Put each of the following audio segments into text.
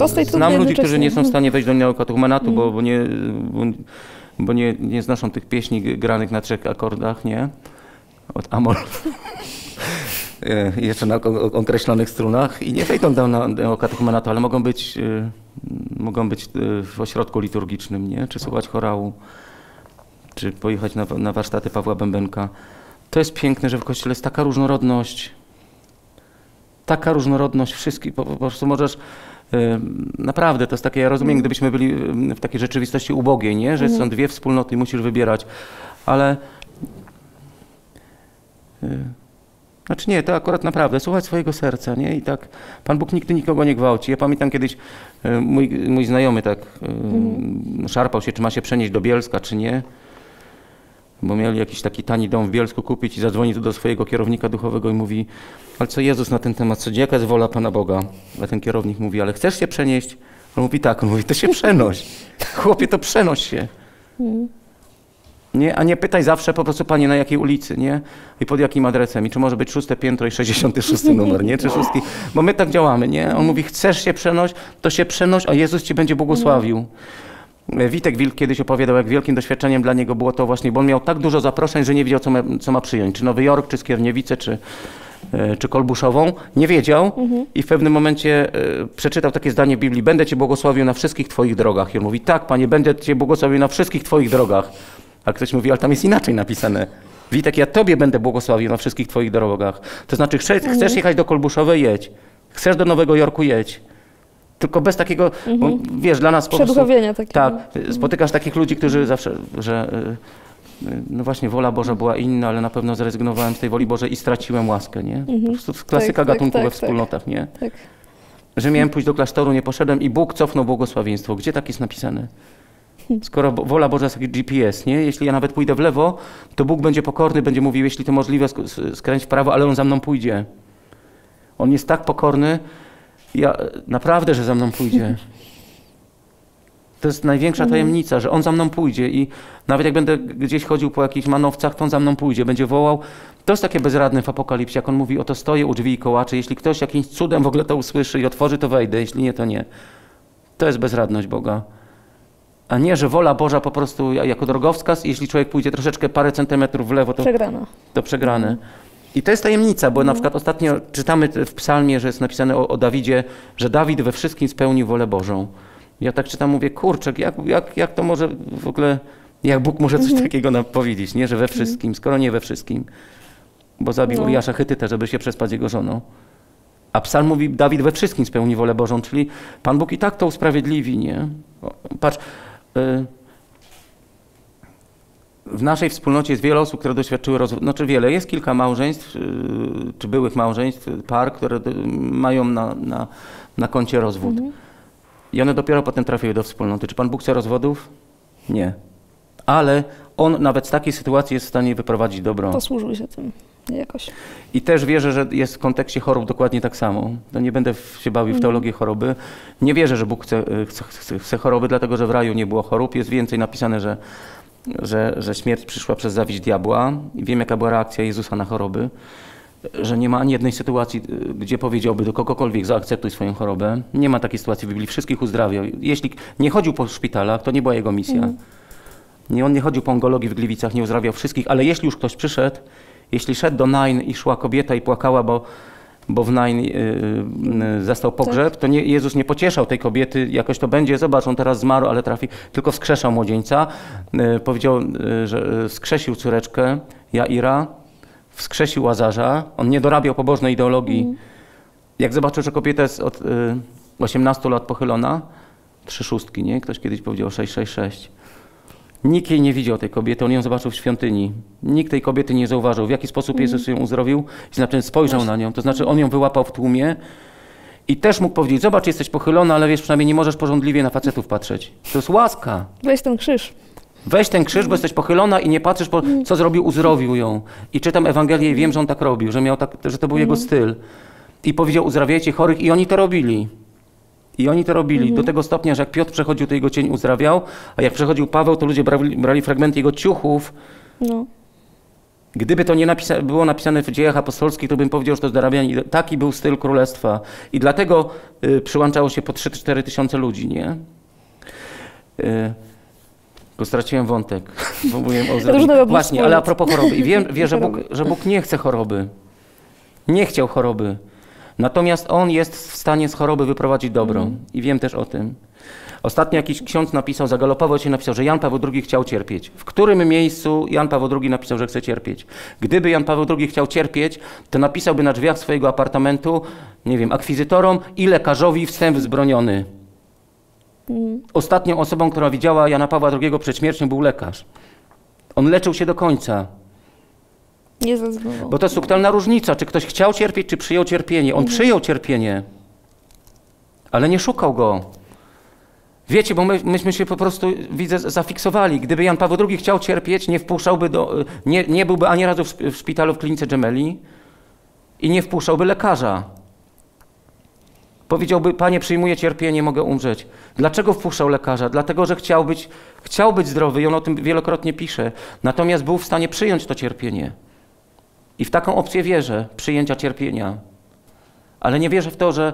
proste i trudne znam ludzi, jednocześnie. którzy nie są w stanie wejść do neokatechumenatu, bo nie znoszą tych pieśni granych na 3 akordach, nie? Od Amol. Jeszcze na określonych strunach i nie wejdą do neokatechumenatu, ale mogą być w ośrodku liturgicznym, nie? Czy słuchać chorału, czy pojechać na warsztaty Pawła Bębenka. To jest piękne, że w Kościele jest taka różnorodność wszystkich, po prostu możesz, naprawdę, to jest takie, ja rozumiem, gdybyśmy byli w takiej rzeczywistości ubogiej, nie? Że są 2 wspólnoty i musisz wybierać, ale znaczy nie, to akurat naprawdę, słuchać swojego serca, nie? I tak, Pan Bóg nigdy nikogo nie gwałci. Ja pamiętam kiedyś, mój znajomy tak szarpał się, czy ma się przenieść do Bielska, czy nie, bo mieli jakiś taki tani dom w Bielsku kupić i zadzwoni do swojego kierownika duchowego i mówi, ale co Jezus na ten temat, co jaka jest wola Pana Boga? A ten kierownik mówi, ale chcesz się przenieść? On mówi tak, on mówi, to się przenoś. Chłopie, to przenoś się. Nie? A nie pytaj zawsze po prostu, Panie, na jakiej ulicy, nie? I pod jakim adresem, i czy może być 6. piętro i 66. numer, nie? Czy 6. Bo my tak działamy, nie? On mówi, chcesz się przenoś, to się przenoś, a Jezus Cię będzie błogosławił. Witek Wilk kiedyś opowiadał, jak wielkim doświadczeniem dla niego było to właśnie, bo on miał tak dużo zaproszeń, że nie wiedział, co ma przyjąć. Czy Nowy Jork, czy Skierniewice, czy Kolbuszową. Nie wiedział i w pewnym momencie przeczytał takie zdanie w Biblii, będę Cię błogosławił na wszystkich Twoich drogach. I on mówi, tak, Panie, będę Cię błogosławił na wszystkich Twoich drogach. A ktoś mówi, ale tam jest inaczej napisane. Witek, ja Tobie będę błogosławił na wszystkich Twoich drogach. To znaczy, chcesz jechać do Kolbuszowej, jedź. Chcesz do Nowego Jorku, jedź. Tylko bez takiego, bo, wiesz, dla nas po prostu... takiego. Tak, spotykasz takich ludzi, którzy zawsze, że no właśnie wola Boża była inna, ale na pewno zrezygnowałem z tej woli Bożej i straciłem łaskę, nie? Po prostu klasyka gatunku we wspólnotach, nie? Tak. Że miałem pójść do klasztoru, nie poszedłem i Bóg cofnął błogosławieństwo. Gdzie tak jest napisane? Skoro wola Boża jest jak GPS, nie? Jeśli ja nawet pójdę w lewo, to Bóg będzie pokorny, będzie mówił, jeśli to możliwe, skręć w prawo, ale On za mną pójdzie. On jest tak pokorny, naprawdę, że za mną pójdzie. To jest największa tajemnica, że On za mną pójdzie i nawet jak będę gdzieś chodził po jakichś manowcach, to On za mną pójdzie, będzie wołał. To jest takie bezradne w Apokalipsie, jak On mówi, oto stoję u drzwi i kołaczę. Jeśli ktoś jakimś cudem w ogóle to usłyszy i otworzy, to wejdę, jeśli nie, to nie. To jest bezradność Boga. A nie, że wola Boża po prostu jako drogowskaz, jeśli człowiek pójdzie troszeczkę parę centymetrów w lewo, to przegrane. I to jest tajemnica, bo na przykład ostatnio czytamy w psalmie, że jest napisane o Dawidzie, że Dawid we wszystkim spełnił wolę Bożą. Ja tak czytam, mówię, kurczę, jak to może w ogóle, jak Bóg może coś takiego nam powiedzieć, nie, że we wszystkim, skoro nie we wszystkim. Bo zabił Uriasza Chetytę, żeby się przespać z jego żoną. A psalm mówi, Dawid we wszystkim spełni wolę Bożą, czyli Pan Bóg i tak to usprawiedliwi, nie? Patrz, w naszej wspólnocie jest wiele osób, które doświadczyły rozwodu. Znaczy wiele, jest kilka małżeństw, czy byłych małżeństw, par, które mają na koncie rozwód. I one dopiero potem trafiły do wspólnoty. Czy Pan Bóg chce rozwodów? Nie. Ale On nawet z takiej sytuacji jest w stanie wyprowadzić dobro. Posłużył się tym jakoś. I też wierzę, że jest w kontekście chorób dokładnie tak samo. To nie będę się bawił w teologię choroby. Nie wierzę, że Bóg chce choroby, dlatego że w raju nie było chorób. Jest więcej napisane, że śmierć przyszła przez zawiść diabła. I wiem, jaka była reakcja Jezusa na choroby. Że nie ma ani jednej sytuacji, gdzie powiedziałby do kogokolwiek, zaakceptuj swoją chorobę. Nie ma takiej sytuacji w Biblii. Wszystkich uzdrawiał. Jeśli nie chodził po szpitalach, to nie była jego misja. On nie chodził po onkologii w Gliwicach, nie uzdrawiał wszystkich, ale jeśli już ktoś przyszedł, jeśli szedł do Nain i szła kobieta i płakała, bo w Nain zastał pogrzeb, to Jezus nie pocieszał tej kobiety, jakoś to będzie, zobacz, on teraz zmarł, ale trafi, tylko wskrzeszał młodzieńca. Powiedział, że wskrzesił córeczkę Jaira, wskrzesił Łazarza, on nie dorabiał pobożnej ideologii. Jak zobaczył, że kobieta jest od 18 lat pochylona, 3 szóstki, nie? Ktoś kiedyś powiedział 666. Nikt jej nie widział, tej kobiety, on ją zobaczył w świątyni. Nikt tej kobiety nie zauważył, w jaki sposób Jezus ją uzdrowił, i znaczy spojrzał na nią, to znaczy on ją wyłapał w tłumie i też mógł powiedzieć, zobacz, jesteś pochylona, ale wiesz, przynajmniej nie możesz porządliwie na facetów patrzeć. To jest łaska. Weź ten krzyż. Weź ten krzyż, bo jesteś pochylona i nie patrzysz, co zrobił, uzdrowił ją. I czytam Ewangelię i wiem, że on tak robił, że to był jego styl. I powiedział, uzdrawiajcie chorych i oni to robili. Do tego stopnia, że jak Piotr przechodził, to jego cień uzdrawiał, a jak przechodził Paweł, to ludzie brali fragmenty jego ciuchów Gdyby to nie było napisane w dziejach apostolskich, to bym powiedział, że to jest dorabianie. Taki był styl królestwa. I dlatego przyłączało się po 3-4 tysiące ludzi, nie? Bo straciłem wątek. Bo mówiłem o właśnie, ale a propos choroby. I wiem, że Bóg nie chce choroby. Nie chciał choroby. Natomiast On jest w stanie z choroby wyprowadzić dobro. I wiem też o tym. Ostatnio jakiś ksiądz napisał, zagalopował się, napisał, że Jan Paweł II chciał cierpieć. W którym miejscu Jan Paweł II napisał, że chce cierpieć? Gdyby Jan Paweł II chciał cierpieć, to napisałby na drzwiach swojego apartamentu, nie wiem, akwizytorom i lekarzowi wstęp wzbroniony. Ostatnią osobą, która widziała Jana Pawła II przed śmiercią, był lekarz. On leczył się do końca. Nie zezwolą. Bo to jest subtelna różnica, czy ktoś chciał cierpieć, czy przyjął cierpienie. On przyjął cierpienie, ale nie szukał go. Wiecie, bo myśmy się po prostu, widzę, zafiksowali. Gdyby Jan Paweł II chciał cierpieć, nie wpuszczałby nie byłby ani razu w szpitalu w klinice Gemelli i nie wpuszczałby lekarza. Powiedziałby, Panie, przyjmuję cierpienie, mogę umrzeć. Dlaczego wpuszczał lekarza? Dlatego, że chciał być zdrowy i on o tym wielokrotnie pisze. Natomiast był w stanie przyjąć to cierpienie. I w taką opcję wierzę, przyjęcia cierpienia. Ale nie wierzę w to, że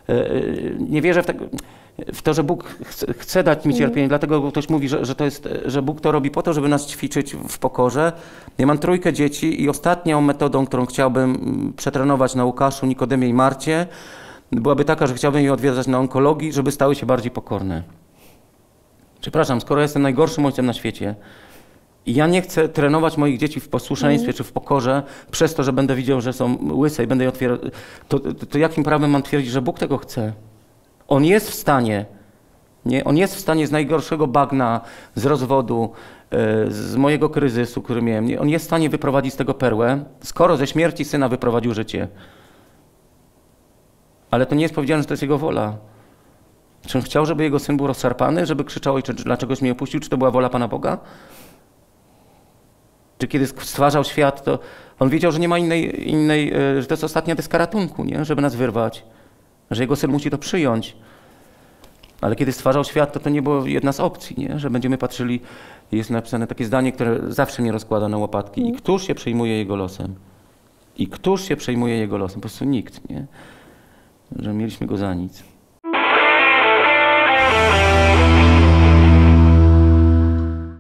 że Bóg chce dać mi cierpienie, dlatego ktoś mówi, że Bóg to robi po to, żeby nas ćwiczyć w pokorze. Ja mam 3 dzieci i ostatnią metodą, którą chciałbym przetrenować na Łukaszu, Nikodemie i Marcie, byłaby taka, że chciałbym je odwiedzać na onkologii, żeby stały się bardziej pokorne. Przepraszam, skoro jestem najgorszym ojcem na świecie i ja nie chcę trenować moich dzieci w posłuszeństwie czy w pokorze przez to, że będę widział, że są łyse i będę je otwierał, to jakim prawem mam twierdzić, że Bóg tego chce? On jest w stanie, nie? On jest w stanie z najgorszego bagna, z rozwodu, z mojego kryzysu, który miałem, nie? On jest w stanie wyprowadzić z tego perłę, skoro ze śmierci syna wyprowadził życie. Ale to nie jest powiedziane, że to jest jego wola. Czy on chciał, żeby jego syn był rozszarpany, żeby krzyczał, ojcze, dlaczegoś mnie opuścił? Czy to była wola Pana Boga? Czy kiedy stwarzał świat, to on wiedział, że nie ma innej, że to jest ostatnia deska ratunku, nie? Żeby nas wyrwać. Że jego syn musi to przyjąć. Ale kiedy stwarzał świat, to nie było jedna z opcji, nie? Że będziemy patrzyli, jest napisane takie zdanie, które zawsze mnie rozkłada na łopatki. I któż się przejmuje jego losem? I któż się przejmuje jego losem? Po prostu nikt, nie? Że mieliśmy go za nic.